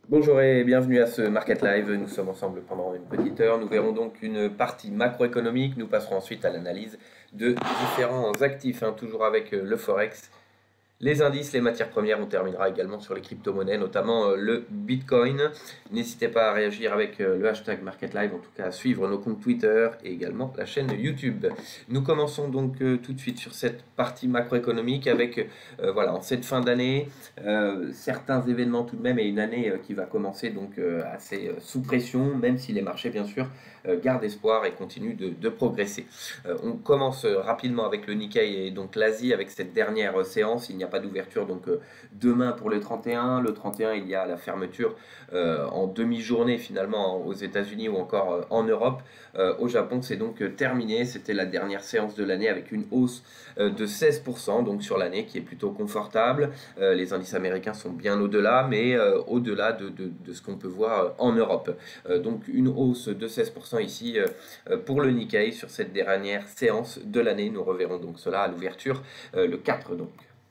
Bonjour et bienvenue à ce Market Live. Nous sommes ensemble pendant une petite heure. Nous verrons donc une partie macroéconomique. Nous passerons ensuite à l'analyse de différents actifs, toujours avec le Forex, les indices, les matières premières. On terminera également sur les crypto-monnaies, notamment le Bitcoin. N'hésitez pas à réagir avec le hashtag Market Live, en tout cas à suivre nos comptes Twitter et également la chaîne YouTube. Nous commençons donc tout de suite sur cette partie macroéconomique avec, voilà, en cette fin d'année, certains événements tout de même et une année qui va commencer donc assez sous pression, même si les marchés bien sûr gardent espoir et continuent de progresser. On commence rapidement avec le Nikkei et donc l'Asie avec cette dernière séance. Il n'y a pas d'ouverture donc demain pour le 31. Le 31, il y a la fermeture en demi-journée finalement aux États-Unis ou encore en Europe. Au Japon, c'est donc terminé. C'était la dernière séance de l'année avec une hausse de 16% donc sur l'année qui est plutôt confortable. Les indices américains sont bien au-delà, mais au-delà de ce qu'on peut voir en Europe. Donc une hausse de 16% ici pour le Nikkei sur cette dernière séance de l'année. Nous reverrons donc cela à l'ouverture le 4 donc.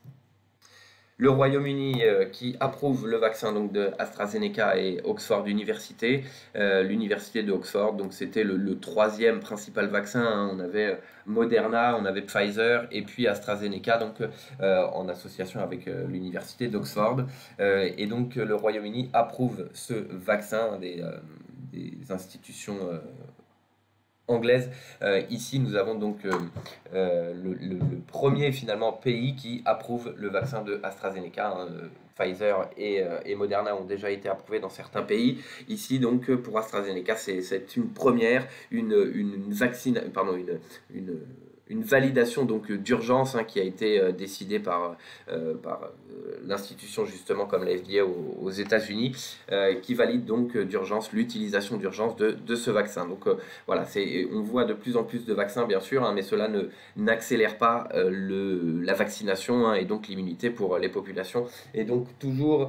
Le Royaume-Uni qui approuve le vaccin donc de AstraZeneca et Oxford University. L'université de Oxford, donc c'était le troisième principal vaccin, hein. On avait Moderna, on avait Pfizer et puis AstraZeneca, donc en association avec l'université d'Oxford. Et donc le Royaume-Uni approuve ce vaccin des institutions anglaise. Ici, nous avons donc le premier finalement pays qui approuve le vaccin de AstraZeneca, hein. Pfizer et Moderna ont déjà été approuvés dans certains pays. Ici, donc, pour AstraZeneca, c'est une première, une vaccine, pardon, une validation donc d'urgence, hein, qui a été décidée par l'institution justement comme la FDA aux États-Unis, qui valide donc d'urgence l'utilisation d'urgence de ce vaccin. Donc voilà, on voit de plus en plus de vaccins bien sûr, hein, mais cela n'accélère pas la vaccination, hein, et donc l'immunité pour les populations. Et donc toujours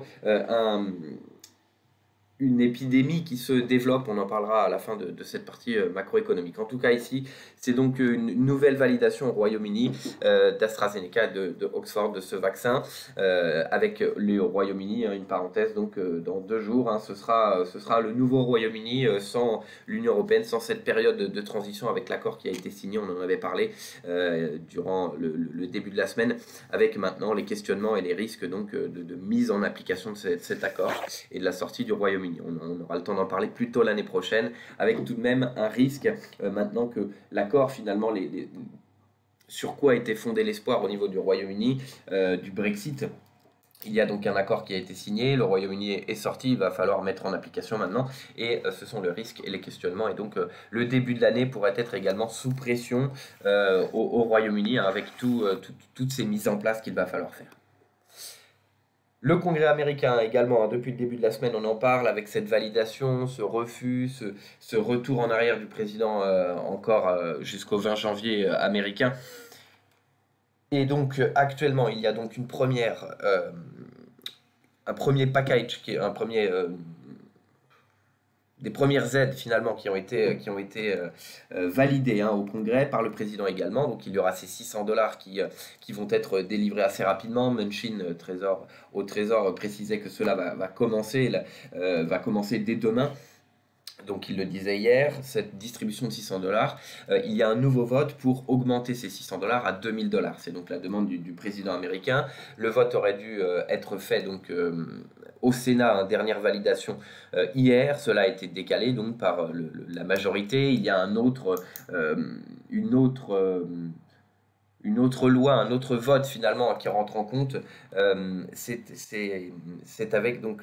une épidémie qui se développe, on en parlera à la fin de cette partie macroéconomique. En tout cas ici, c'est donc une nouvelle validation au Royaume-Uni d'AstraZeneca de Oxford de ce vaccin, avec le Royaume-Uni, hein, une parenthèse, donc dans 2 jours, hein, ce sera le nouveau Royaume-Uni sans l'Union Européenne, sans cette période de transition avec l'accord qui a été signé, on en avait parlé durant le début de la semaine, avec maintenant les questionnements et les risques donc de mise en application de cet accord et de la sortie du Royaume-Uni. On aura le temps d'en parler plus tôt l'année prochaine, avec tout de même un risque, maintenant que l'accord finalement, sur quoi était fondé l'espoir au niveau du Royaume-Uni, du Brexit. Il y a donc un accord qui a été signé, le Royaume-Uni est sorti, il va falloir mettre en application maintenant, et ce sont le risque et les questionnements, et donc le début de l'année pourrait être également sous pression au Royaume-Uni, hein, avec toutes ces mises en place qu'il va falloir faire. Le Congrès américain également, hein, depuis le début de la semaine, on en parle avec cette validation, ce refus, ce retour en arrière du président encore jusqu'au 20 janvier américain. Et donc actuellement, il y a donc un premier package, des premières aides finalement qui ont été validées, hein, au Congrès par le président également. Donc il y aura ces 600 dollars qui vont être délivrés assez rapidement. Munchin, au Trésor, précisait que cela va commencer dès demain. Donc il le disait hier, cette distribution de 600 dollars, il y a un nouveau vote pour augmenter ces 600 dollars à 2000 dollars. C'est donc la demande du président américain. Le vote aurait dû être fait donc au Sénat, hein, dernière validation hier. Cela a été décalé donc par la majorité. Il y a une autre loi, un autre vote finalement qui rentre en compte. C'est avec donc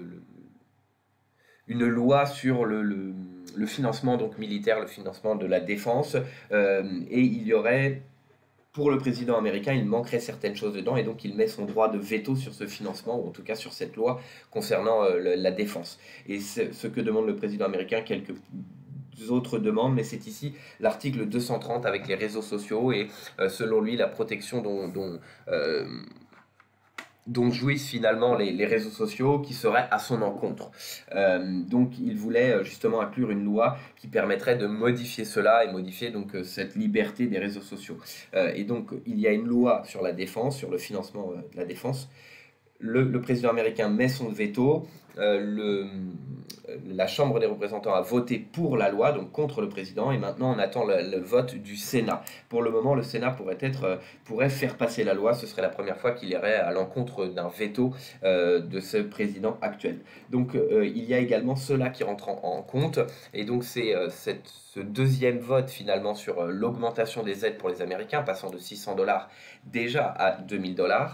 une loi sur le financement donc militaire, le financement de la défense, et il y aurait, pour le président américain, il manquerait certaines choses dedans, et donc il met son droit de veto sur ce financement, ou en tout cas sur cette loi concernant la défense. Et c'est ce que demande le président américain, quelques autres demandes, mais c'est ici l'article 230 avec les réseaux sociaux, et selon lui, la protection dont jouissent finalement les réseaux sociaux, qui seraient à son encontre. Donc il voulait justement inclure une loi qui permettrait de modifier cela et modifier donc cette liberté des réseaux sociaux. Et donc il y a une loi sur la défense, sur le financement de la défense, le président américain met son veto, la Chambre des représentants a voté pour la loi, donc contre le président, et maintenant on attend le vote du Sénat. Pour le moment, le Sénat pourrait faire passer la loi, ce serait la première fois qu'il irait à l'encontre d'un veto de ce président actuel. Donc il y a également cela qui rentre en compte, et donc c'est ce deuxième vote finalement sur l'augmentation des aides pour les Américains, passant de 600$ déjà à 2000$.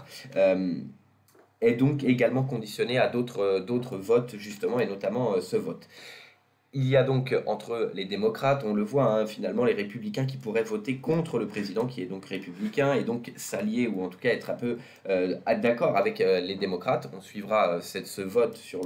Est donc également conditionné à d'autres votes, justement, et notamment ce vote. Il y a donc entre les démocrates, on le voit, hein, finalement, les républicains qui pourraient voter contre le président qui est donc républicain et donc s'allier ou en tout cas être un peu d'accord avec les démocrates. On suivra ce vote sur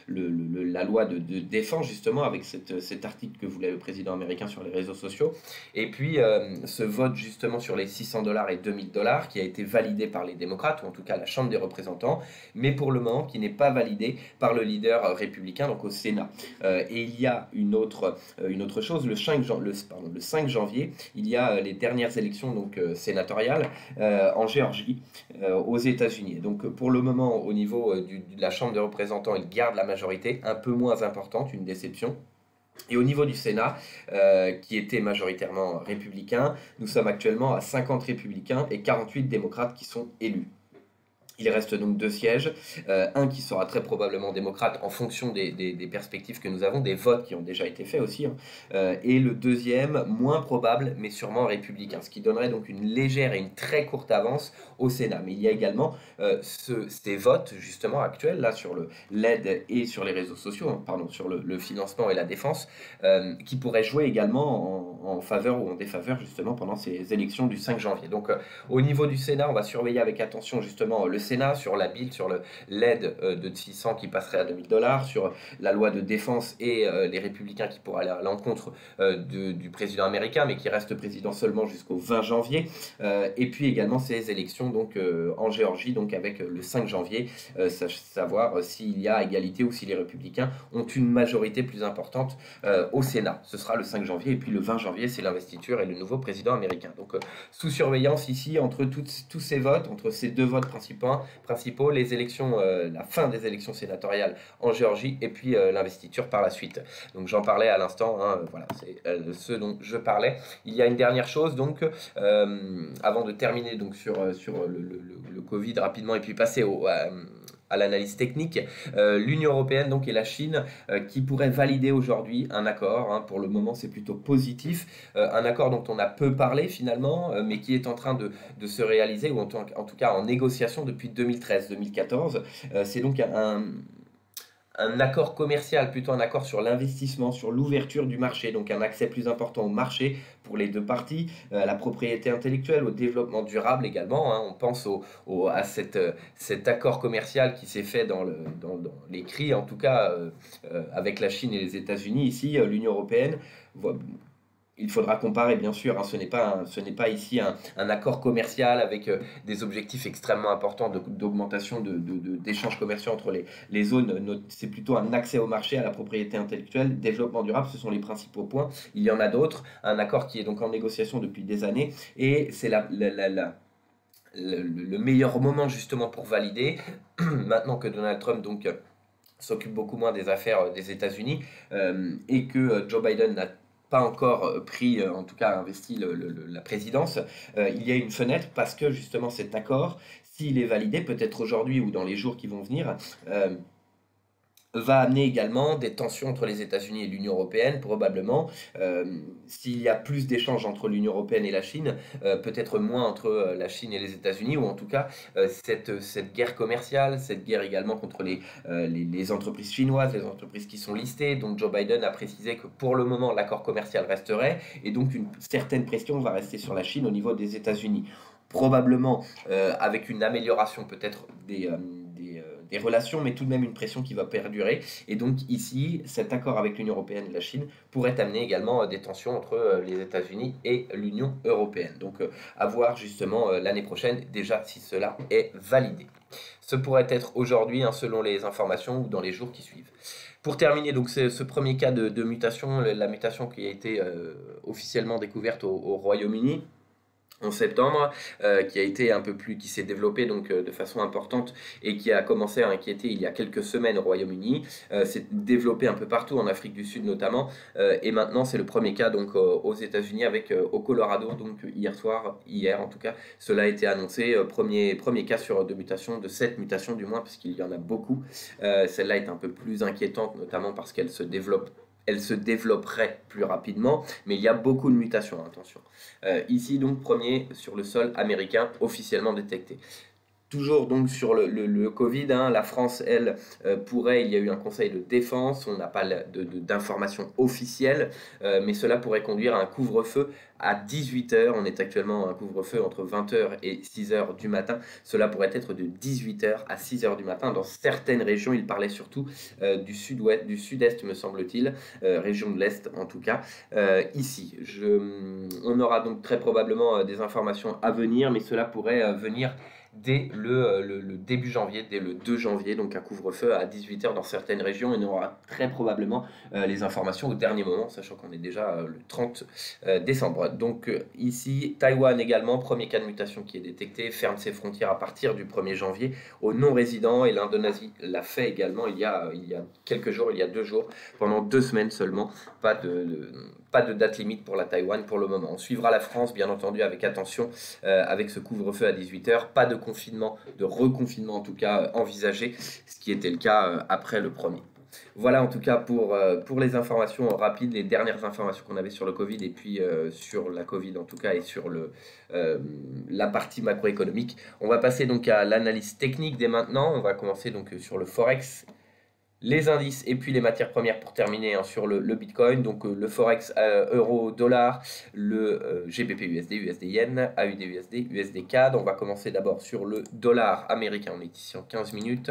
la loi de défense justement avec cet article que voulait le président américain sur les réseaux sociaux. Et puis ce vote justement sur les 600$ et 2000$ qui a été validé par les démocrates ou en tout cas la Chambre des représentants, mais pour le moment qui n'est pas validé par le leader républicain, donc au Sénat. Et il y a une autre chose, le 5 janvier, il y a les dernières élections donc, sénatoriales en Géorgie, aux États-Unis. Donc pour le moment, au niveau de la Chambre des représentants, ils gardent la majorité, un peu moins importante, une déception. Et au niveau du Sénat, qui était majoritairement républicain, nous sommes actuellement à 50 républicains et 48 démocrates qui sont élus. Il reste donc 2 sièges, un qui sera très probablement démocrate en fonction des perspectives que nous avons, des votes qui ont déjà été faits aussi, hein, et le deuxième, moins probable, mais sûrement républicain, ce qui donnerait donc une légère et une très courte avance au Sénat. Mais il y a également ces votes justement actuels, là sur l'aide et sur les réseaux sociaux, hein, pardon, sur le financement et la défense, qui pourraient jouer également en faveur ou en défaveur justement pendant ces élections du 5 janvier. Donc au niveau du Sénat, on va surveiller avec attention justement le Sénat sur la bill, sur l'aide de 600 qui passerait à 2000$, sur la loi de défense et les républicains qui pourraient aller à l'encontre du président américain, mais qui reste président seulement jusqu'au 20 janvier. Et puis également ces élections donc, en Géorgie, donc avec le 5 janvier, savoir s'il y a égalité ou si les républicains ont une majorité plus importante au Sénat. Ce sera le 5 janvier, et puis le 20 janvier, c'est l'investiture et le nouveau président américain. Donc sous surveillance ici, entre tous ces votes, entre ces deux votes principaux, les élections, la fin des élections sénatoriales en Géorgie et puis l'investiture par la suite. Donc j'en parlais à l'instant, hein, voilà, c'est ce dont je parlais. Il y a une dernière chose donc, avant de terminer donc sur le Covid rapidement et puis passer à l'analyse technique, l'Union européenne donc, et la Chine qui pourraient valider aujourd'hui un accord, hein, pour le moment c'est plutôt positif, un accord dont on a peu parlé finalement, mais qui est en train de se réaliser, ou en tout cas en négociation depuis 2013-2014. C'est donc un accord commercial, plutôt un accord sur l'investissement, sur l'ouverture du marché, donc un accès plus important au marché pour les deux parties, à la propriété intellectuelle, au développement durable également, hein. On pense à cet accord commercial qui s'est fait dans l'écrit, en tout cas avec la Chine et les États-Unis. Ici, l'Union européenne, il faudra comparer, bien sûr, hein, ce n'est pas ici un accord commercial avec des objectifs extrêmement importants d'augmentation d'échanges commerciaux entre les zones. C'est plutôt un accès au marché, à la propriété intellectuelle, développement durable, ce sont les principaux points. Il y en a d'autres, un accord qui est donc en négociation depuis des années, et c'est le meilleur moment justement pour valider, maintenant que Donald Trump donc s'occupe beaucoup moins des affaires des États-Unis, et que Joe Biden n'a pas encore pris, en tout cas investi la présidence, il y a une fenêtre parce que justement cet accord, s'il est validé, peut-être aujourd'hui ou dans les jours qui vont venir, va amener également des tensions entre les États-Unis et l'Union européenne, probablement. S'il y a plus d'échanges entre l'Union européenne et la Chine, peut-être moins entre la Chine et les États-Unis, ou en tout cas cette guerre commerciale, cette guerre également contre les entreprises chinoises, les entreprises qui sont listées. Donc Joe Biden a précisé que pour le moment l'accord commercial resterait, et donc une certaine pression va rester sur la Chine au niveau des États-Unis. Probablement avec une amélioration peut-être des relations, mais tout de même une pression qui va perdurer. Et donc ici, cet accord avec l'Union européenne et la Chine pourrait amener également des tensions entre les États-Unis et l'Union européenne. Donc à voir justement l'année prochaine, déjà si cela est validé. Ce pourrait être aujourd'hui, hein, selon les informations, ou dans les jours qui suivent. Pour terminer, donc c'est ce premier cas de mutation, la mutation qui a été officiellement découverte au Royaume-Uni. en septembre, qui a été un peu plus, qui s'est développé donc de façon importante et qui a commencé à inquiéter il y a quelques semaines au Royaume-Uni, s'est développé un peu partout en Afrique du Sud notamment, et maintenant c'est le premier cas donc aux États-Unis avec au Colorado donc hier en tout cas, cela a été annoncé, premier cas de mutation, de 7 mutations du moins, parce qu'il y en a beaucoup. Celle-là est un peu plus inquiétante notamment parce qu'elle se développe. Elle se développerait plus rapidement, mais il y a beaucoup de mutations, attention. Ici, donc, premier sur le sol américain officiellement détecté. Toujours donc sur le Covid, hein, la France, elle, il y a eu un conseil de défense, on n'a pas d'informations officielles, mais cela pourrait conduire à un couvre-feu à 18h. On est actuellement à un couvre-feu entre 20h et 6h du matin. Cela pourrait être de 18h à 6h du matin. Dans certaines régions, il parlait surtout du sud-ouest, du sud-est, me semble-t-il, région de l'Est en tout cas. Ici, on aura donc très probablement des informations à venir, mais cela pourrait venir dès le début janvier, dès le 2 janvier, donc un couvre-feu à 18h dans certaines régions, et on aura très probablement les informations au dernier moment, sachant qu'on est déjà le 30 décembre. Donc ici, Taïwan également, premier cas de mutation qui est détecté, ferme ses frontières à partir du 1er janvier aux non-résidents, et l'Indonésie l'a fait également il y a quelques jours, il y a 2 jours, pendant 2 semaines seulement, pas de date limite pour la Taïwan pour le moment. On suivra la France, bien entendu, avec attention, avec ce couvre-feu à 18h. Pas de confinement, de reconfinement en tout cas envisagé, ce qui était le cas après le premier. Voilà en tout cas pour les informations rapides, les dernières informations qu'on avait sur le Covid et puis sur la Covid en tout cas et sur la partie macroéconomique. On va passer donc à l'analyse technique dès maintenant. On va commencer donc sur le Forex, les indices et puis les matières premières pour terminer hein, sur le Bitcoin, donc le Forex euro dollar, le GBP USD, USD yen, AUD USD, USD CAD. On va commencer d'abord sur le dollar américain, on est ici en 15 minutes.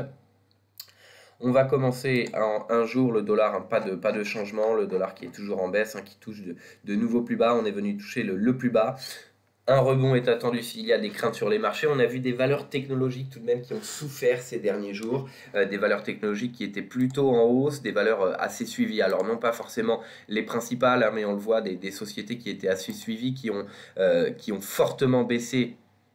On va commencer en un jour, le dollar, hein, pas de changement, le dollar qui est toujours en baisse, hein, qui touche de nouveaux plus bas, on est venu toucher le plus bas. Un rebond est attendu s'il y a des craintes sur les marchés. On a vu des valeurs technologiques tout de même qui ont souffert ces derniers jours, des valeurs technologiques qui étaient plutôt en hausse, des valeurs assez suivies. Alors non pas forcément les principales, hein, mais on le voit, des sociétés qui étaient assez suivies, qui ont fortement baissé,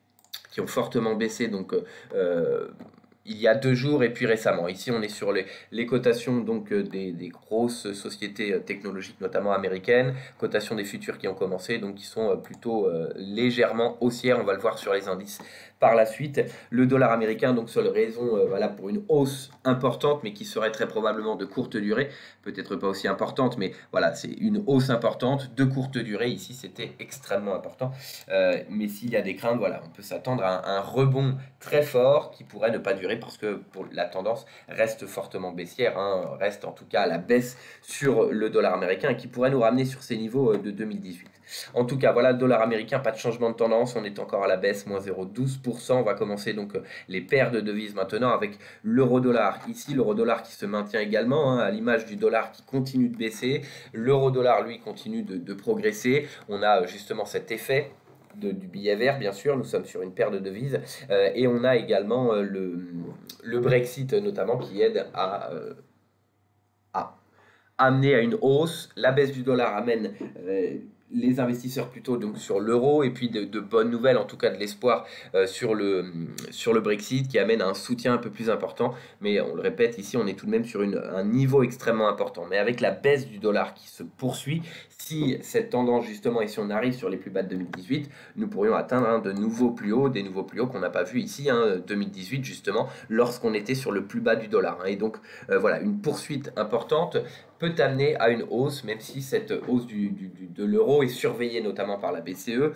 donc il y a 2 jours et puis récemment. Ici, on est sur les cotations donc, des grosses sociétés technologiques, notamment américaines, cotations des futurs qui ont commencé, donc qui sont plutôt légèrement haussières. On va le voir sur les indices par la suite. Le dollar américain, donc seule raison voilà, pour une hausse importante, mais qui serait très probablement de courte durée, peut-être pas aussi importante, mais voilà, c'est une hausse importante de courte durée. Ici, c'était extrêmement important. Mais s'il y a des craintes, voilà, on peut s'attendre à un rebond très fort qui pourrait ne pas durer parce que la tendance reste fortement baissière, hein, reste en tout cas à la baisse sur le dollar américain et qui pourrait nous ramener sur ces niveaux de 2018. En tout cas, voilà le dollar américain, pas de changement de tendance, on est encore à la baisse, moins 0,12%. On va commencer donc les paires de devises maintenant avec l'euro-dollar. Ici, l'euro-dollar qui se maintient également, hein, à l'image du dollar qui continue de baisser. L'euro-dollar, lui, continue de progresser. On a justement cet effet du billet vert, bien sûr, nous sommes sur une paire de devises, et on a également le Brexit notamment qui aide à amener à une hausse. La baisse du dollar amène les investisseurs plutôt donc sur l'euro et puis de bonnes nouvelles, en tout cas de l'espoir sur le Brexit qui amène à un soutien un peu plus important, mais on le répète ici on est tout de même sur un niveau extrêmement important, mais avec la baisse du dollar qui se poursuit, si cette tendance justement et si on arrive sur les plus bas de 2018, nous pourrions atteindre de nouveaux plus hauts, des nouveaux plus hauts qu'on n'a pas vu ici, 2018 justement, lorsqu'on était sur le plus bas du dollar, et donc voilà, une poursuite importante peut amener à une hausse, même si cette hausse de l'euro est surveillée notamment par la BCE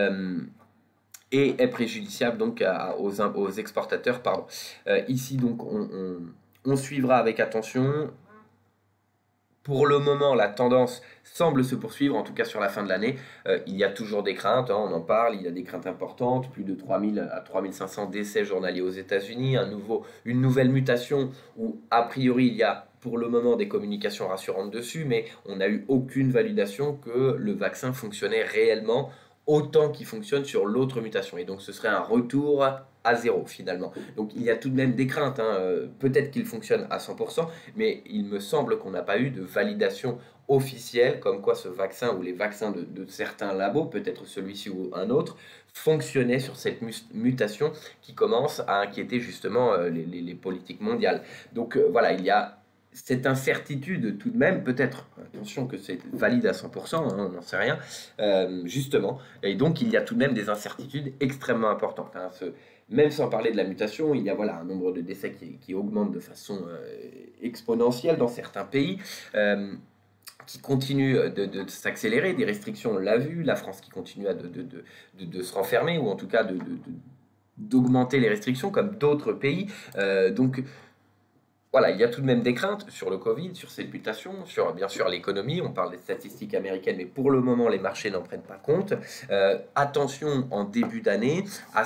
et est préjudiciable donc aux exportateurs. Ici donc on suivra avec attention. Pour le moment, la tendance semble se poursuivre, en tout cas sur la fin de l'année. Il y a toujours des craintes, hein, on en parle, il y a des craintes importantes, plus de 3000 à 3500 décès journaliers aux États-Unis, une nouvelle mutation où a priori il y a pour le moment des communications rassurantes dessus, mais on n'a eu aucune validation que le vaccin fonctionnait réellement autant qu'il fonctionne sur l'autre mutation. Et donc ce serait un retour à zéro finalement. Donc il y a tout de même des craintes, hein. Peut-être qu'il fonctionne à 100%, mais il me semble qu'on n'a pas eu de validation officielle comme quoi ce vaccin ou les vaccins de certains labos, peut-être celui-ci ou un autre, fonctionnaient sur cette mutation qui commence à inquiéter justement les politiques mondiales. Donc voilà, il y a cette incertitude tout de même, peut-être, attention que c'est valide à 100%, hein, on n'en sait rien, justement, et donc il y a tout de même des incertitudes extrêmement importantes, hein. Même sans parler de la mutation, il y a voilà, un nombre de décès qui augmente de façon exponentielle dans certains pays, qui continue de s'accélérer, des restrictions, on l'a vu, la France qui continue de se renfermer, ou en tout cas d'augmenter les restrictions, comme d'autres pays. Donc voilà, il y a tout de même des craintes sur le Covid, sur cette mutation, sur bien sûr l'économie. On parle des statistiques américaines, mais pour le moment, les marchés n'en prennent pas compte. Attention en début d'année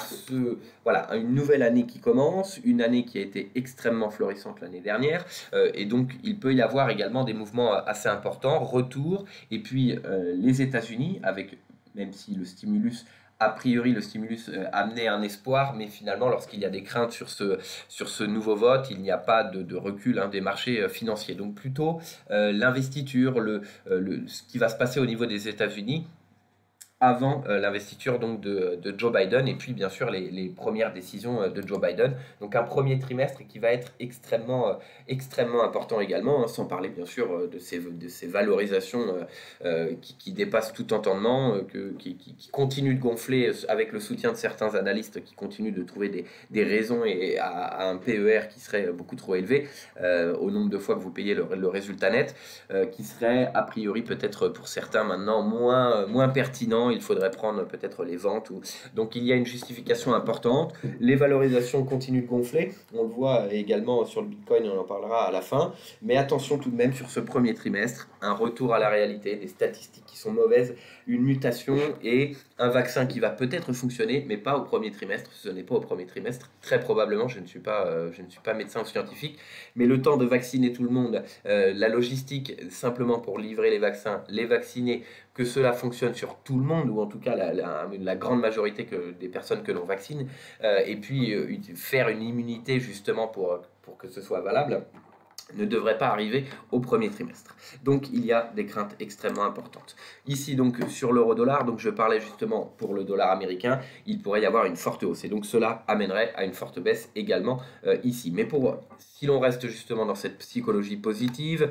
à une nouvelle année qui commence, une année qui a été extrêmement florissante l'année dernière, et donc il peut y avoir également des mouvements assez importants, retour, et puis les États-Unis avec, même si le stimulus a priori, le stimulus amenait un espoir, mais finalement, lorsqu'il y a des craintes sur ce nouveau vote, il n'y a pas de recul, hein, des marchés financiers. Donc plutôt l'investiture, ce qui va se passer au niveau des États-Unis avant l'investiture donc de Joe Biden, et puis bien sûr les premières décisions de Joe Biden. Donc un premier trimestre qui va être extrêmement important également, hein, sans parler bien sûr de ces valorisations qui dépassent tout entendement, qui continuent de gonfler avec le soutien de certains analystes qui continuent de trouver des raisons et à un PER qui serait beaucoup trop élevé au nombre de fois que vous payez le résultat net, qui serait a priori peut-être pour certains maintenant moins pertinent. Il faudrait prendre peut-être les ventes. Donc il y a une justification importante. Les valorisations continuent de gonfler. On le voit également sur le Bitcoin, on en parlera à la fin. Mais attention tout de même sur ce premier trimestre, un retour à la réalité, des statistiques qui sont mauvaises, une mutation et un vaccin qui va peut-être fonctionner, mais pas au premier trimestre. Ce n'est pas au premier trimestre. Très probablement, je ne suis pas médecin ou scientifique, mais le temps de vacciner tout le monde, la logistique simplement pour livrer les vaccins, les vacciner, que cela fonctionne sur tout le monde, ou en tout cas la grande majorité des personnes que l'on vaccine, et puis faire une immunité justement pour que ce soit valable, ne devrait pas arriver au premier trimestre. Donc il y a des craintes extrêmement importantes. Ici donc sur l'euro-dollar, donc je parlais justement pour le dollar américain, il pourrait y avoir une forte hausse, et donc cela amènerait à une forte baisse également ici. Mais si l'on reste justement dans cette psychologie positive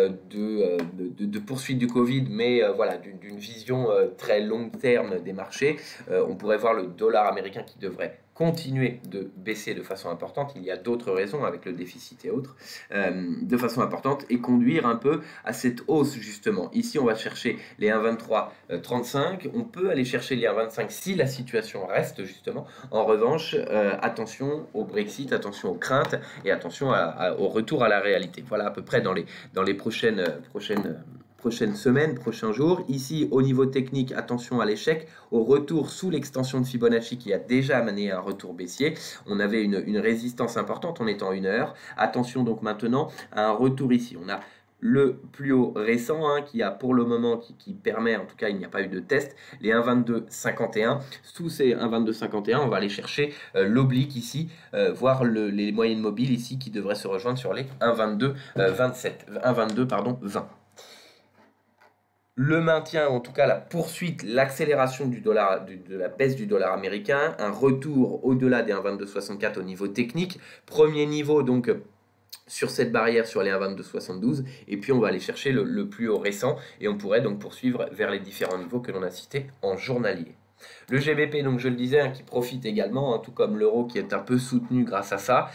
de poursuite du Covid, mais voilà, d'une vision très long terme des marchés, on pourrait voir le dollar américain qui devrait continuer de baisser de façon importante. Il y a d'autres raisons avec le déficit et autres, de façon importante, et conduire un peu à cette hausse justement. Ici on va chercher les 1,2335, on peut aller chercher les 1,25 si la situation reste justement. En revanche, attention au Brexit, attention aux craintes et attention au retour à la réalité. Voilà à peu près dans les prochaines semaines, prochains jours. Ici, au niveau technique, attention à l'échec, au retour sous l'extension de Fibonacci qui a déjà amené un retour baissier. On avait une résistance importante en étant 1 heure. Attention donc maintenant à un retour ici. On a le plus haut récent, hein, qui a pour le moment, qui permet, en tout cas il n'y a pas eu de test, les 1,2251. Sous ces 1,2251, on va aller chercher l'oblique ici, voir les moyennes mobiles ici qui devraient se rejoindre sur les 1,22 20. Le maintien, en tout cas la poursuite, l'accélération du dollar, de la baisse du dollar américain, un retour au-delà des 1,2264 au niveau technique, premier niveau donc sur cette barrière sur les 1,2272, et puis on va aller chercher le plus haut récent, et on pourrait donc poursuivre vers les différents niveaux que l'on a cités en journalier. Le GBP, donc je le disais, hein, qui profite également, hein, tout comme l'euro qui est un peu soutenu grâce à ça.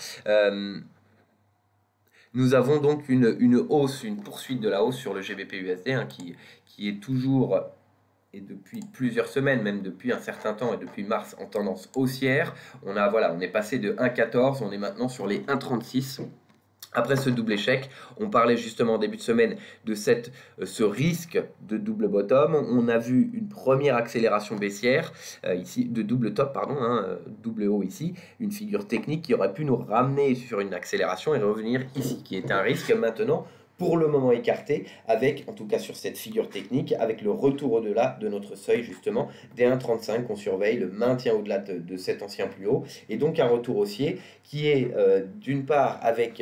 Nous avons donc une hausse, une poursuite de la hausse sur le GBP USD, hein, qui est toujours, et depuis plusieurs semaines, même depuis un certain temps, et depuis mars, en tendance haussière. On est passé de 1,14, on est maintenant sur les 1,36. Après ce double échec, on parlait justement en début de semaine de ce risque de double bottom. On a vu une première accélération baissière, ici, de double top, pardon, hein, double haut ici, une figure technique qui aurait pu nous ramener sur une accélération et revenir ici, qui est un risque maintenant pour le moment écarté, avec, en tout cas sur cette figure technique, avec le retour au-delà de notre seuil justement des 1,35 qu'on surveille, le maintien au-delà de cet ancien plus haut, et donc un retour haussier qui est d'une part avec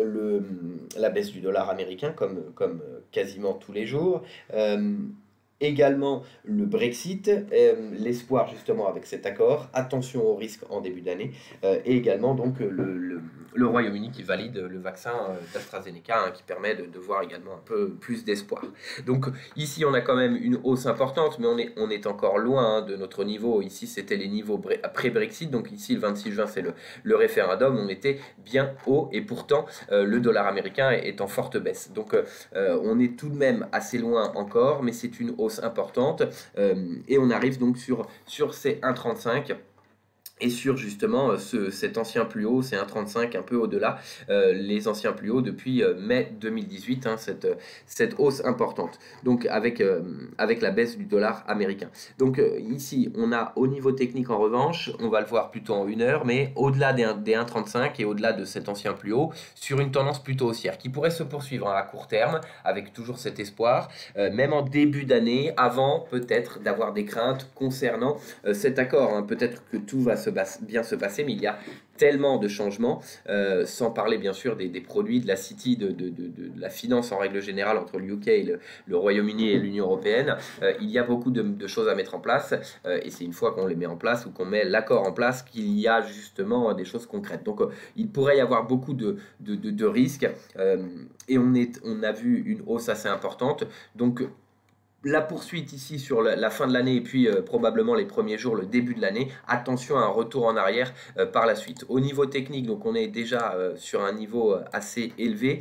la baisse du dollar américain, comme quasiment tous les jours, également le Brexit, l'espoir justement avec cet accord, attention au risque en début d'année, et également donc le Royaume-Uni qui valide le vaccin d'AstraZeneca, hein, qui permet de voir également un peu plus d'espoir. Donc ici on a quand même une hausse importante, mais on est encore loin, hein, de notre niveau. Ici c'était les niveaux pré-Brexit, donc ici le 26 juin c'est le référendum, on était bien haut, et pourtant le dollar américain est en forte baisse. Donc on est tout de même assez loin encore, mais c'est une hausse importante, et on arrive donc sur ces 1,35 et sur justement cet ancien plus haut, c'est 1,35 un peu au-delà, les anciens plus hauts depuis mai 2018, hein, cette hausse importante, donc avec la baisse du dollar américain. Donc ici, on a au niveau technique en revanche, on va le voir plutôt en 1 heure, mais au-delà des 1,35 et au-delà de cet ancien plus haut, sur une tendance plutôt haussière, qui pourrait se poursuivre à court terme, avec toujours cet espoir, même en début d'année, avant peut-être d'avoir des craintes concernant cet accord, hein. Peut-être que tout va bien se passer, mais il y a tellement de changements, sans parler bien sûr des produits, de la City, de la finance en règle générale entre le UK, le Royaume-Uni et l'Union Européenne. Il y a beaucoup de choses à mettre en place, et c'est une fois qu'on les met en place ou qu'on met l'accord en place qu'il y a justement des choses concrètes. Donc il pourrait y avoir beaucoup de risques, et on a vu une hausse assez importante. Donc la poursuite ici sur la fin de l'année et puis probablement les premiers jours, le début de l'année, attention à un retour en arrière par la suite. Au niveau technique, donc on est déjà sur un niveau assez élevé,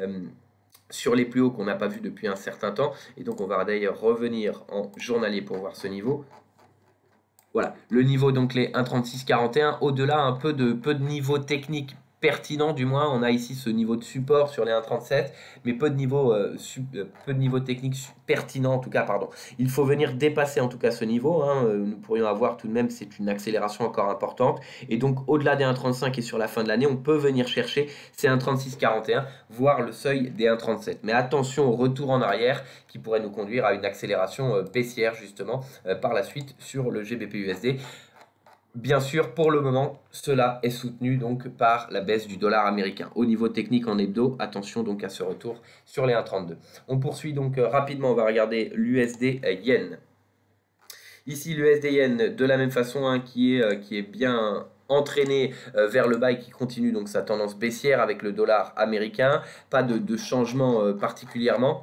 sur les plus hauts qu'on n'a pas vu depuis un certain temps, et donc on va d'ailleurs revenir en journalier pour voir ce niveau. Voilà, le niveau, donc les 1,3641, au-delà un peu de niveau technique pertinent, du moins on a ici ce niveau de support sur les 1,37, mais peu de niveau technique pertinent en tout cas, pardon. Il faut venir dépasser en tout cas ce niveau, hein. Nous pourrions avoir tout de même, c'est une accélération encore importante, et donc au-delà des 1,35 et sur la fin de l'année, on peut venir chercher ces 1,3641, voire le seuil des 1,37. Mais attention au retour en arrière qui pourrait nous conduire à une accélération baissière justement par la suite sur le GBP/USD. Bien sûr, pour le moment, cela est soutenu donc par la baisse du dollar américain. Au niveau technique en hebdo, attention donc à ce retour sur les 1,32. On poursuit donc rapidement, on va regarder l'USD Yen. Ici, l'USD Yen, de la même façon, hein, qui est bien entraîné vers le bas et qui continue donc sa tendance baissière avec le dollar américain. Pas de changement particulièrement.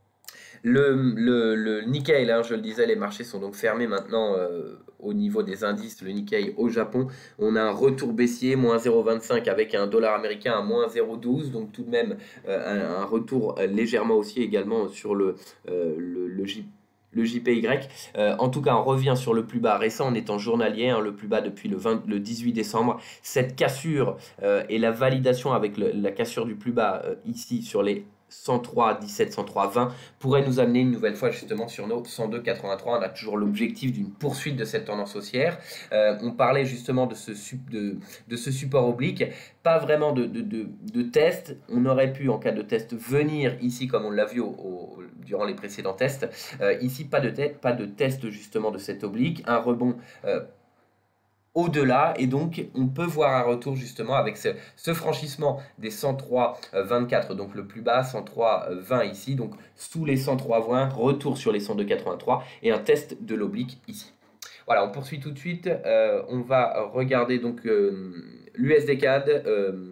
Le Nikkei, hein, je le disais, les marchés sont donc fermés maintenant au niveau des indices. Le Nikkei au Japon, on a un retour baissier, moins 0,25 avec un dollar américain à moins 0,12, donc tout de même un retour légèrement haussier également sur le JPY. En tout cas, on revient sur le plus bas récent en étant journalier, hein, le plus bas depuis le 18 décembre. Cette cassure et la validation avec la cassure du plus bas ici sur les 103,17, 103,20 pourrait nous amener une nouvelle fois justement sur nos 102,83. On a toujours l'objectif d'une poursuite de cette tendance haussière. On parlait justement de ce support oblique, pas vraiment de test. On aurait pu en cas de test venir ici comme on l'a vu durant les précédents tests. Ici pas de test justement de cet oblique, un rebond au-delà, et donc on peut voir un retour justement avec ce franchissement des 103,24, donc le plus bas, 103,20 ici, donc sous les 103,20, retour sur les 102,83 et un test de l'oblique ici. Voilà, on poursuit tout de suite, on va regarder donc l'USD CAD,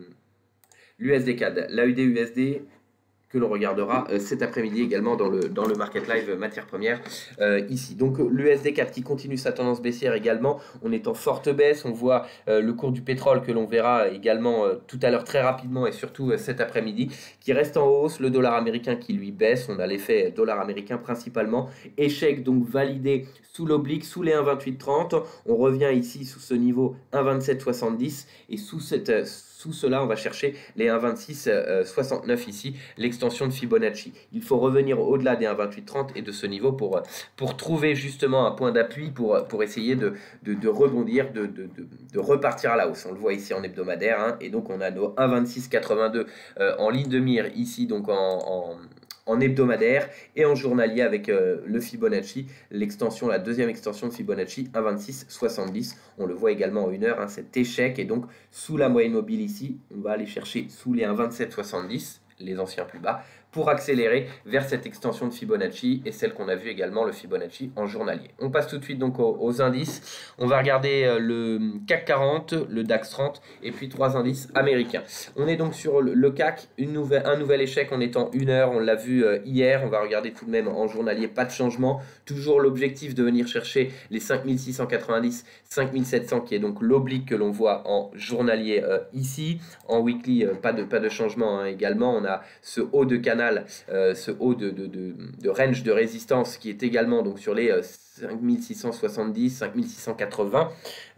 l'AUD-USD, que l'on regardera cet après-midi également dans le Market Live matières premières ici. Donc l'USD CAD qui continue sa tendance baissière également, on est en forte baisse, on voit le cours du pétrole que l'on verra également tout à l'heure très rapidement et surtout cet après-midi qui reste en hausse, le dollar américain qui lui baisse, on a l'effet dollar américain principalement, échec donc validé sous l'oblique, sous les 1,2830, on revient ici sous ce niveau 1,2770 et sous sous cela, on va chercher les 1,2669 ici, l'extension de Fibonacci. Il faut revenir au-delà des 1,2830 et de ce niveau pour trouver justement un point d'appui pour essayer de rebondir, de repartir à la hausse. On le voit ici en hebdomadaire, hein, et donc on a nos 1,2682 en ligne de mire ici, donc en hebdomadaire et en journalier avec le Fibonacci, l'extension, la deuxième extension de Fibonacci, 1,2670. On le voit également en 1 heure, hein, cet échec, et donc sous la moyenne mobile ici, on va aller chercher sous les 1,2770, les anciens plus bas, pour accélérer vers cette extension de Fibonacci et celle qu'on a vu également, le Fibonacci en journalier. On passe tout de suite donc aux indices. On va regarder le CAC 40, le DAX 30 et puis 3 indices américains. On est donc sur le CAC, un nouvel échec en étant 1 heure, on l'a vu hier. On va regarder tout de même en journalier, pas de changement. Toujours l'objectif de venir chercher les 5690, 5700 qui est donc l'oblique que l'on voit en journalier ici. En weekly, pas de changement, hein, également. On a ce haut de canal, ce haut de range de résistance qui est également donc sur les 5670, 5680.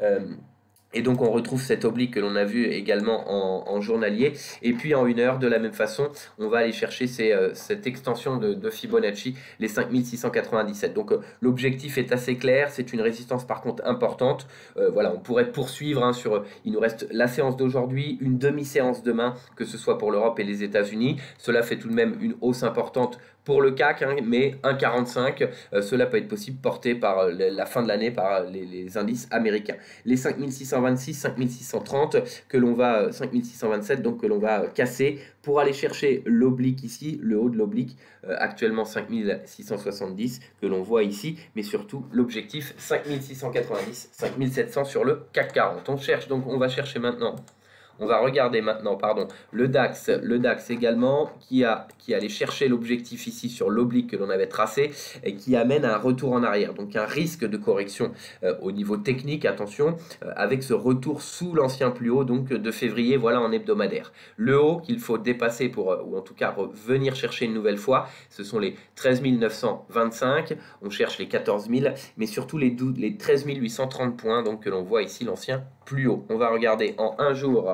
Et donc on retrouve cet oblique que l'on a vu également en journalier. Et puis en 1 heure, de la même façon, on va aller chercher cette extension de Fibonacci, les 5697. Donc l'objectif est assez clair, c'est une résistance par contre importante. Voilà, on pourrait poursuivre, hein, il nous reste la séance d'aujourd'hui, une demi-séance demain, que ce soit pour l'Europe et les États-Unis. Cela fait tout de même une hausse importante pour le CAC, hein, mais 1,45, cela peut être possible porté par la fin de l'année par les indices américains. Les 5626, 5630 que l'on va 5627 donc que l'on va casser pour aller chercher l'oblique ici, le haut de l'oblique, actuellement 5670 que l'on voit ici, mais surtout l'objectif 5690, 5700 sur le CAC 40. On va chercher maintenant. On va regarder maintenant, le DAX également, qui allait chercher l'objectif ici sur l'oblique que l'on avait tracé et qui amène à un retour en arrière. Donc un risque de correction au niveau technique, attention, avec ce retour sous l'ancien plus haut donc de février, voilà en hebdomadaire. Le haut qu'il faut dépasser ou en tout cas venir chercher une nouvelle fois, ce sont les 13 925, on cherche les 14 000, mais surtout les 13 830 points donc, que l'on voit ici, l'ancien plus haut. On va regarder en un jour,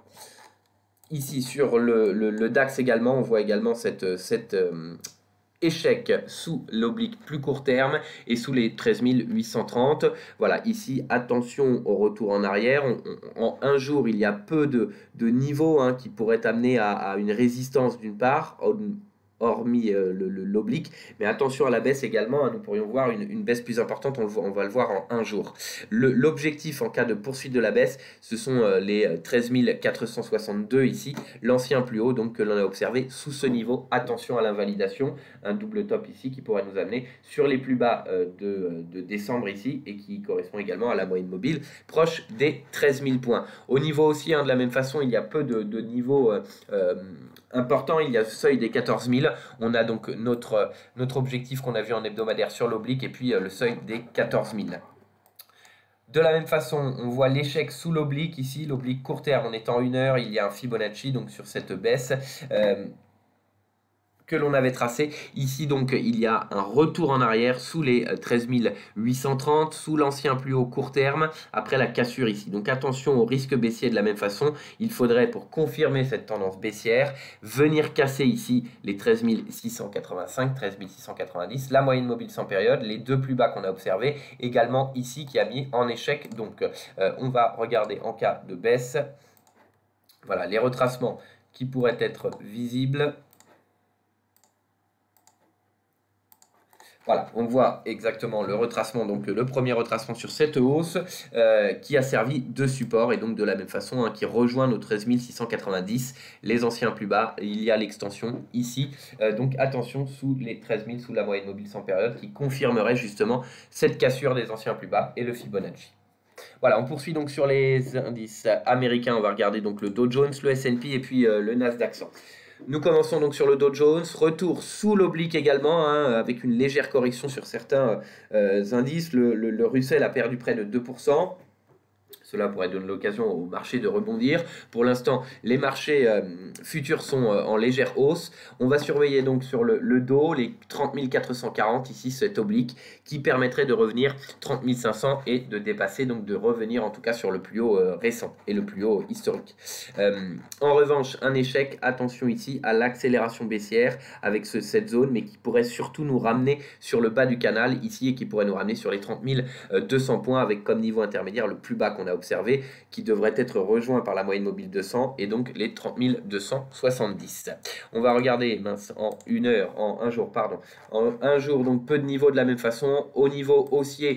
ici sur le DAX également, on voit également cet échec sous l'oblique plus court terme et sous les 13 830. Voilà, ici, attention au retour en arrière. En un jour, il y a peu de niveaux, hein, qui pourraient amener à une résistance d'une part, hormis l'oblique, mais attention à la baisse également, hein, nous pourrions voir une baisse plus importante, on va le voir en un jour. L'objectif en cas de poursuite de la baisse, ce sont les 13 462 ici, l'ancien plus haut donc que l'on a observé sous ce niveau. Attention à l'invalidation, un double top ici qui pourrait nous amener sur les plus bas de décembre ici et qui correspond également à la moyenne mobile proche des 13 000 points. Au niveau aussi, hein, de la même façon, il y a peu de niveaux importants, il y a le seuil des 14 000. On a donc notre objectif qu'on a vu en hebdomadaire sur l'oblique et puis le seuil des 14 000. De la même façon, on voit l'échec sous l'oblique ici, l'oblique court terme en étant 1 heure, il y a un Fibonacci donc sur cette baisse que l'on avait tracé. Ici donc il y a un retour en arrière sous les 13 830, sous l'ancien plus haut court terme, après la cassure ici. Donc attention au risque baissier de la même façon. Il faudrait, pour confirmer cette tendance baissière, venir casser ici les 13 685, 13 690, la moyenne mobile sans période, les deux plus bas qu'on a observés, également ici qui a mis en échec. Donc on va regarder en cas de baisse. Voilà les retracements qui pourraient être visibles. Voilà, on voit exactement le retracement, donc le premier retracement sur cette hausse qui a servi de support et donc de la même façon, hein, qui rejoint nos 13 690, les anciens plus bas. Il y a l'extension ici, donc attention sous les 13 000, sous la moyenne mobile sans période qui confirmerait justement cette cassure des anciens plus bas et le Fibonacci. Voilà, on poursuit donc sur les indices américains. On va regarder donc le Dow Jones, le S&P et puis le Nasdaq 100. Nous commençons donc sur le Dow Jones, retour sous l'oblique également, hein, avec une légère correction sur certains indices. Le Russell a perdu près de 2%. Cela pourrait donner l'occasion au marché de rebondir. Pour l'instant, les marchés futurs sont en légère hausse. On va surveiller donc sur le dos les 30 440, ici cette oblique, qui permettrait de revenir 30 500 et de dépasser, donc de revenir en tout cas sur le plus haut récent et le plus haut historique. En revanche, un échec, attention ici à l'accélération baissière avec cette zone, mais qui pourrait surtout nous ramener sur le bas du canal ici et qui pourrait nous ramener sur les 30 200 points avec comme niveau intermédiaire le plus bas qu'on a observé, qui devrait être rejoint par la moyenne mobile 200 et donc les 30 270. On va regarder en une heure, en un jour, pardon. En un jour, donc peu de niveaux de la même façon. Au niveau haussier,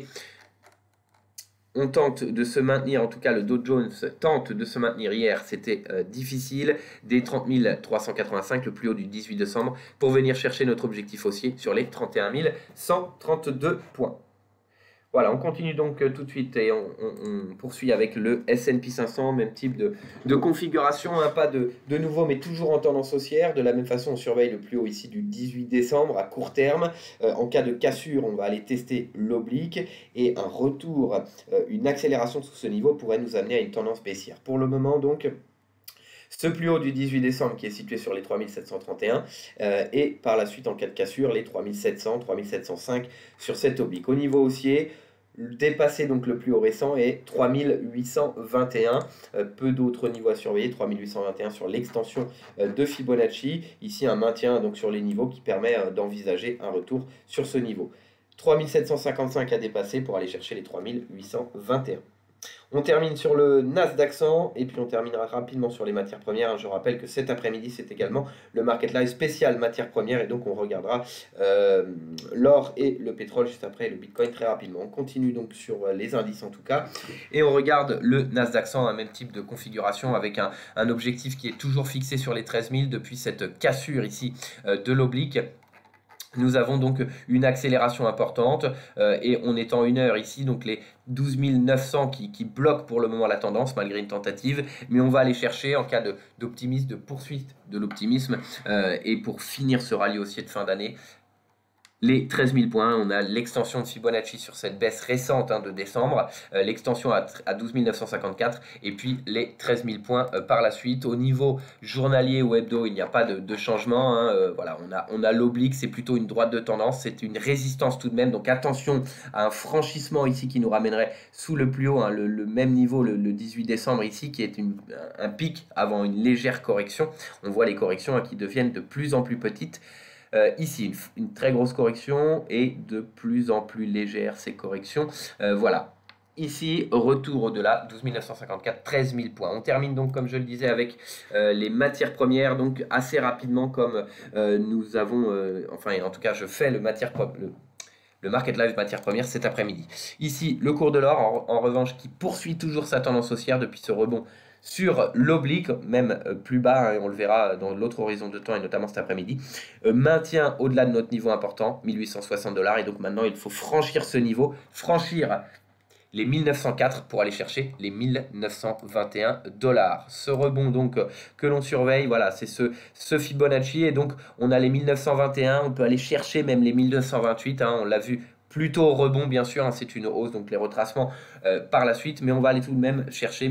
on tente de se maintenir, en tout cas le Dow Jones tente de se maintenir. Hier, c'était difficile, des 30 385, le plus haut du 18 décembre, pour venir chercher notre objectif haussier sur les 31 132 points. Voilà, on continue donc tout de suite et on poursuit avec le S&P 500, même type de configuration, hein, pas de nouveau, mais toujours en tendance haussière. De la même façon, on surveille le plus haut ici du 18 décembre à court terme. En cas de cassure, on va aller tester l'oblique et un retour, une accélération sous ce niveau pourrait nous amener à une tendance baissière. Pour le moment, donc, ce plus haut du 18 décembre qui est situé sur les 3731 et par la suite en cas de cassure les 3700, 3705 sur cette oblique. Au niveau haussier, dépasser donc le plus haut récent est 3821, peu d'autres niveaux à surveiller, 3821 sur l'extension de Fibonacci, ici un maintien donc sur les niveaux qui permet d'envisager un retour sur ce niveau. 3755 à dépasser pour aller chercher les 3821. On termine sur le Nasdaq 100 et puis on terminera rapidement sur les matières premières. Je rappelle que cet après-midi, c'est également le Market Live spécial matières premières et donc on regardera l'or et le pétrole juste après, le Bitcoin très rapidement. On continue donc sur les indices en tout cas et on regarde le Nasdaq 100, un même type de configuration avec un objectif qui est toujours fixé sur les 13 000 depuis cette cassure ici de l'oblique. Nous avons donc une accélération importante et on est en une heure ici, donc les 12 900 qui bloquent pour le moment la tendance malgré une tentative, mais on va aller chercher en cas d'optimisme, de poursuite de l'optimisme et pour finir ce rallye haussier de fin d'année, les 13 000 points. On a l'extension de Fibonacci sur cette baisse récente de décembre, l'extension à 12 954 et puis les 13 000 points par la suite. Au niveau journalier ou hebdo, il n'y a pas de changement. Voilà, on a l'oblique, c'est plutôt une droite de tendance, c'est une résistance tout de même. Donc attention à un franchissement ici qui nous ramènerait sous le plus haut, le même niveau le 18 décembre ici, qui est un pic avant une légère correction. On voit les corrections qui deviennent de plus en plus petites. Ici, une très grosse correction et de plus en plus légère ces corrections. Voilà. Ici, retour au-delà, 12 954, 13 000 points. On termine donc, comme je le disais, avec les matières premières. Donc, assez rapidement, comme nous avons... enfin, en tout cas, je fais le Market Live matières premières cet après-midi. Ici, le cours de l'or, en revanche, qui poursuit toujours sa tendance haussière depuis ce rebond sur l'oblique, même plus bas, et on le verra dans l'autre horizon de temps, et notamment cet après-midi, maintient au-delà de notre niveau important, 1860 $, et donc maintenant il faut franchir ce niveau, franchir les 1904 pour aller chercher les 1921 $. Ce rebond donc que l'on surveille, voilà, c'est ce Fibonacci, et donc on a les 1921, on peut aller chercher même les 1928, on l'a vu plutôt rebond bien sûr, c'est une hausse, donc les retracements par la suite, mais on va aller tout de même chercher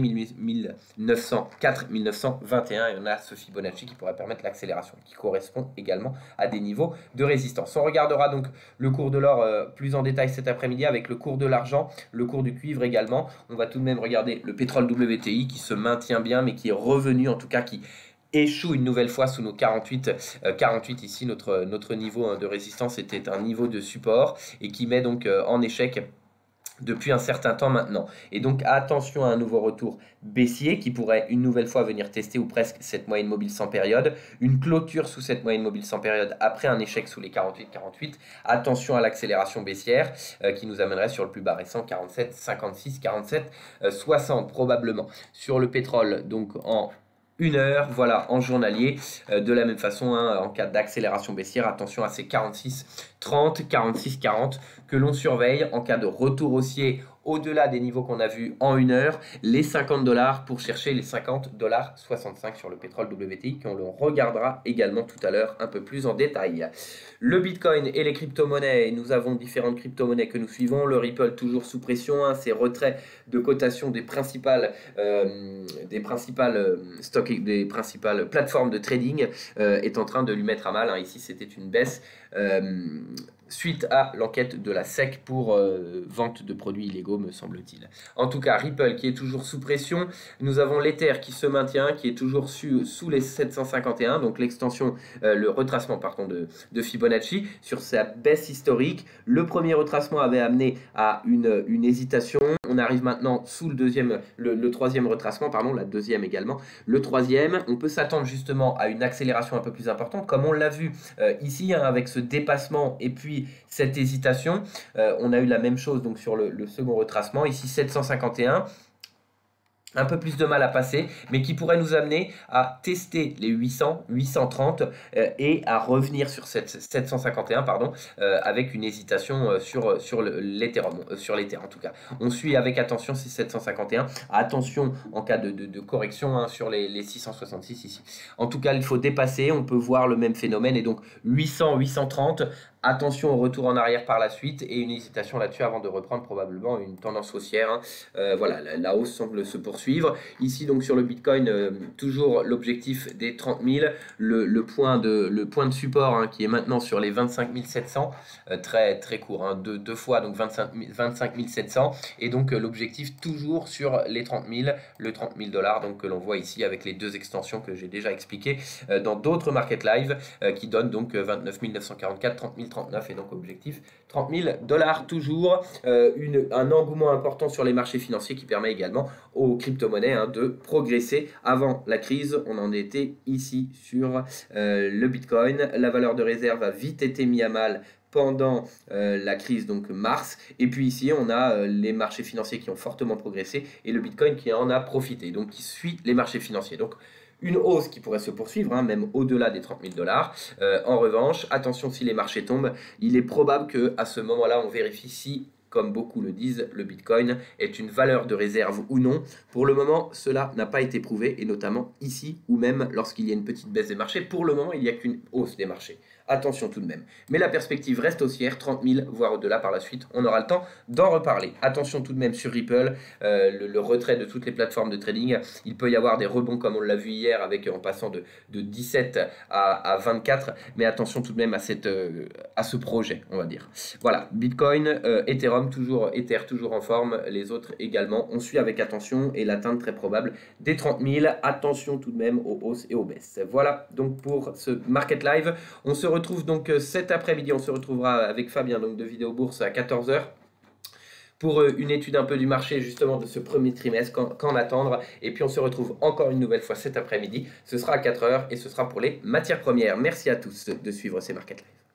1904, 1921 et on a ce Fibonacci qui pourrait permettre l'accélération, qui correspond également à des niveaux de résistance. On regardera donc le cours de l'or plus en détail cet après-midi avec le cours de l'argent, le cours du cuivre également. On va tout de même regarder le pétrole WTI qui se maintient bien, mais qui est revenu, en tout cas qui échoue une nouvelle fois sous nos 48 ici, notre niveau de résistance était un niveau de support et qui met donc en échec depuis un certain temps maintenant. Et donc attention à un nouveau retour baissier qui pourrait une nouvelle fois venir tester ou presque cette moyenne mobile sans période, une clôture sous cette moyenne mobile sans période après un échec sous les 48. Attention à l'accélération baissière qui nous amènerait sur le plus bas récent 47, 56, 47, 60 probablement. Sur le pétrole, donc en une heure, voilà, en journalier, de la même façon, en cas d'accélération baissière, attention à ces 46, 30, 46, 40 que l'on surveille en cas de retour haussier au-delà des niveaux qu'on a vus en 1 heure, les 50 $ pour chercher les 50,65 $ sur le pétrole WTI qu'on le regardera également tout à l'heure un peu plus en détail. Le Bitcoin et les crypto-monnaies, nous avons différentes crypto-monnaies que nous suivons. Le Ripple toujours sous pression, hein, ces retraits de cotation des principales plateformes de trading est en train de lui mettre à mal. Hein. Ici, c'était une baisse suite à l'enquête de la SEC pour vente de produits illégaux, me semble-t-il. En tout cas, Ripple qui est toujours sous pression. Nous avons l'Ether qui se maintient, qui est toujours sous les 751, donc l'extension, le retracement pardon, de Fibonacci sur sa baisse historique. Le premier retracement avait amené à une hésitation. On arrive maintenant sous le troisième retracement, pardon, la deuxième également. Le troisième, on peut s'attendre justement à une accélération un peu plus importante, comme on l'a vu ici, hein, avec ce dépassement et puis cette hésitation. On a eu la même chose donc sur le second retracement, ici 751. Un peu plus de mal à passer, mais qui pourrait nous amener à tester les 800, 830 et à revenir sur 751 pardon, avec une hésitation sur l'Ethereum, sur l'Ether en tout cas. On suit avec attention ces 751. Attention en cas de correction hein, sur les 666 ici. En tout cas, il faut dépasser. On peut voir le même phénomène et donc 800, 830. Attention au retour en arrière par la suite et une hésitation là-dessus avant de reprendre probablement une tendance haussière. Hein. Voilà, la hausse semble se poursuivre. Ici donc sur le Bitcoin, toujours l'objectif des 30 000, le point de support hein, qui est maintenant sur les 25 700, très court, hein, deux fois donc 25 700 et donc l'objectif toujours sur les 30 000, le 30 000 $ donc que l'on voit ici avec les deux extensions que j'ai déjà expliquées dans d'autres market live qui donnent donc 29 944, 30 039 et donc objectif 30 000 $ toujours. Un engouement important sur les marchés financiers qui permet également aux crypto-monnaies hein, de progresser. Avant la crise, on en était ici sur le Bitcoin. La valeur de réserve a vite été mise à mal pendant la crise, donc mars. Et puis ici, on a les marchés financiers qui ont fortement progressé et le Bitcoin qui en a profité, donc qui suit les marchés financiers. Donc, une hausse qui pourrait se poursuivre, hein, même au-delà des 30 000 $. En revanche, attention si les marchés tombent, il est probable qu'à ce moment-là, on vérifie si, comme beaucoup le disent, le Bitcoin est une valeur de réserve ou non. Pour le moment, cela n'a pas été prouvé, et notamment ici, ou même lorsqu'il y a une petite baisse des marchés. Pour le moment, il n'y a qu'une hausse des marchés. Attention tout de même. Mais la perspective reste haussière, 30 000, voire au-delà par la suite. On aura le temps d'en reparler. Attention tout de même sur Ripple, le retrait de toutes les plateformes de trading. Il peut y avoir des rebonds comme on l'a vu hier, en passant de 17 à 24. Mais attention tout de même à ce projet, on va dire. Voilà, Bitcoin, Ethereum, Ether toujours en forme. Les autres également. On suit avec attention et l'atteinte très probable des 30 000. Attention tout de même aux hausses et aux baisses. Voilà donc pour ce Market Live. On se retrouve donc cet après-midi, on se retrouvera avec Fabien donc de Vidéo Bourse à 14 h pour une étude un peu du marché justement de ce premier trimestre, qu'en attendre. Et puis on se retrouve encore une nouvelle fois cet après-midi, ce sera à 4 h et ce sera pour les matières premières. Merci à tous de suivre ces Market Live.